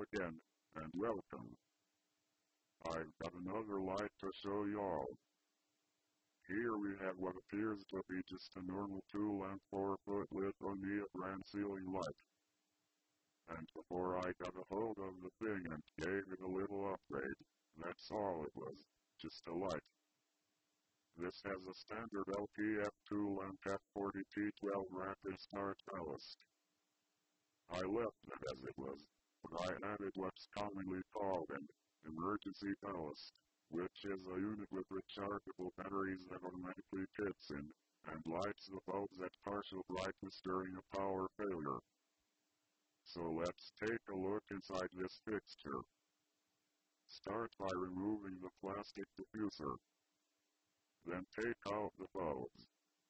again, and welcome. I've got another light to show y'all. Here we have what appears to be just a normal 2-lamp 4-foot Lithonia brand ceiling light. And before I got a hold of the thing and gave it a little upgrade, that's all it was, just a light. This has a standard LPF 2-lamp F40T12 rapid start ballast. I left it as it was, but I added what's commonly called an emergency ballast, which is a unit with rechargeable batteries that automatically kicks in and lights the bulbs at partial brightness during a power failure. So let's take a look inside this fixture. Start by removing the plastic diffuser. Then take out the bulbs.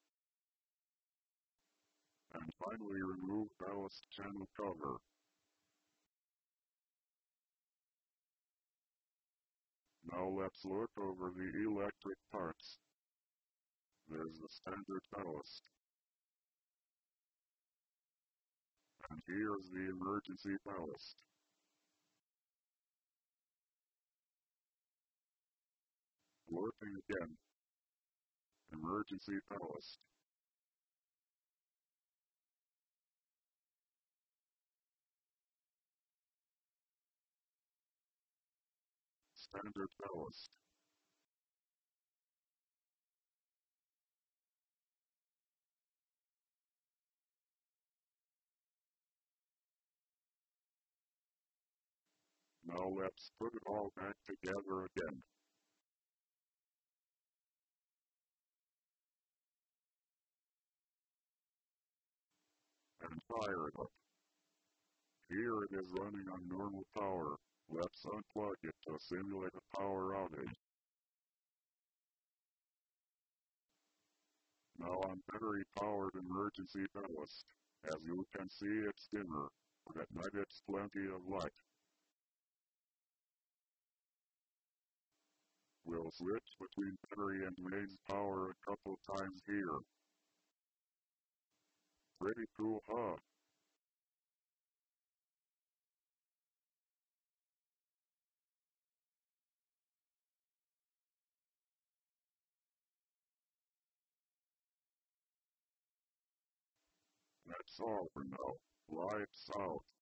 And finally remove ballast channel cover. Now let's look over the electric parts. There's the standard ballast. And here's the emergency ballast. Working again. Emergency ballast. Standard ballast. Now let's put it all back together again. And fire it up. Here it is running on normal power. Let's unplug it to simulate a power outage. Now on battery-powered emergency ballast. As you can see, it's dimmer, but at night it's plenty of light. We'll switch between battery and mains power a couple times here. Pretty cool, huh? That's all for now. Lights out.